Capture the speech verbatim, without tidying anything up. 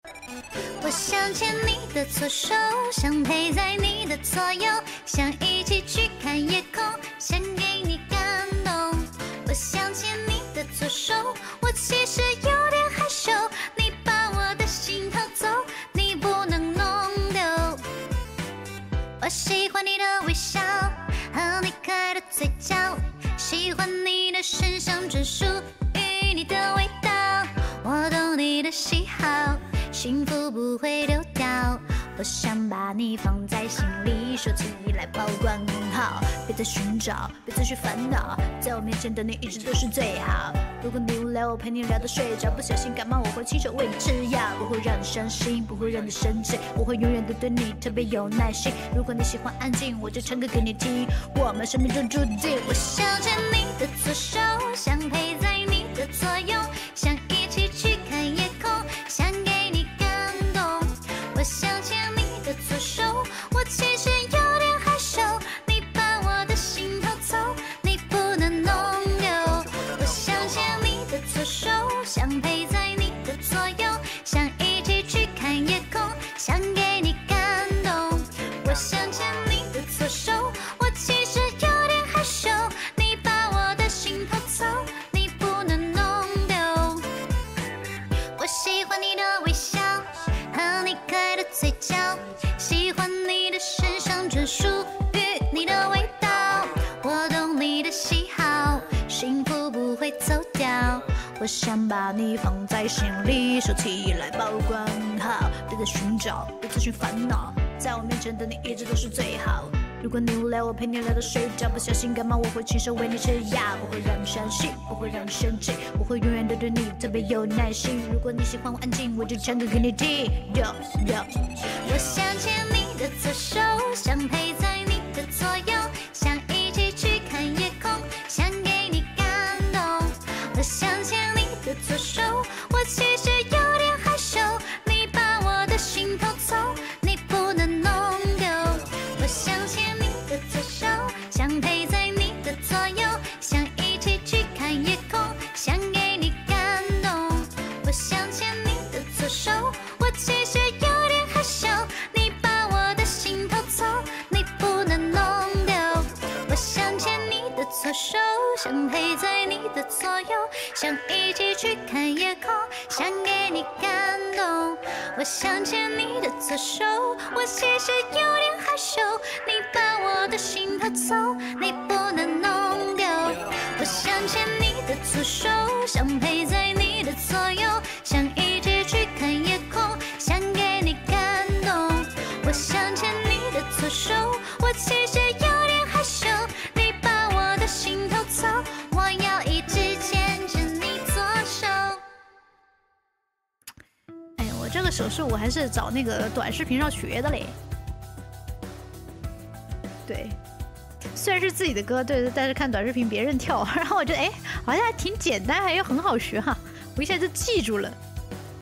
我想牵你的左手，想陪在你的左右，想一起去看夜空，想给你感动。我想牵你的左手，我其实有点害羞，你把我的心偷走，你不能弄丢。我喜欢你的微笑和你可爱的嘴角，喜欢你的身上专属于你的味道。我懂你的喜好，幸福不会丢掉。我想把你放在心里，说起来保管很好。别再寻找，别再去烦恼，在我面前的你一直都是最好。如果你无聊，我陪你聊到睡着，不小心感冒，我会亲手为你吃药。不会让你伤心，不会让你生气，我会永远的对你特别有耐心。如果你喜欢安静，我就唱歌给你听。我们生命中注定。我想牵你的左手，想陪在你的左右，想一起去看夜空，想给你感动。我想牵你的左手，我其实有点害羞，你把我的心偷走，你不能弄丢。我想牵你的左手，想陪在你的左右，想一起去看夜空，想给你感动。我想牵你的左手，我其实有点害羞，你把我的心偷走，你不能弄丢。我喜欢你的微笑和你可爱的嘴角，喜欢你的身上专属于你的味道。我懂你的喜好，幸福不会走掉。我想把你放在心里，收起来保管好。别再寻找，别再去烦恼，在我面前的你一直都是最好。如果你无聊，我陪你聊到睡着，不小心感冒，我会亲手为你吃药。不会让你伤心，不会让你生气，我会永远的对你特别有耐心。如果你喜欢我安静，我就唱歌给你听。Yo yo， 我想牵你的左手，想陪在你的左右，想一起去看夜空，想给你感动。我想牵你的左手，我其实有点害羞，你把我的心偷走，你不能弄丢。我想牵你的左手，想陪在你的左右，想一起去看夜空，想给你感动。我想牵你的左手，我其实有点害羞，你把我的心偷走，你不能弄丢。我想牵你的左手，想陪在你的左右，想一起去看夜空，想给你感动。我想牵你的左手，我其实有点害羞，你把我的心偷走，你不能弄丢。我想牵你的左手，想陪在你的左右，想一起去看夜空，想给你感动。我想牵你的左手，我其实有点害羞，你把我的心偷走，我要一直牵着你左手。哎，我这个手势我还是找那个短视频上学的嘞。对，虽然是自己的歌，对，但是看短视频别人跳，然后我觉得哎，好像还挺简单，还又很好学哈，我一下就记住了。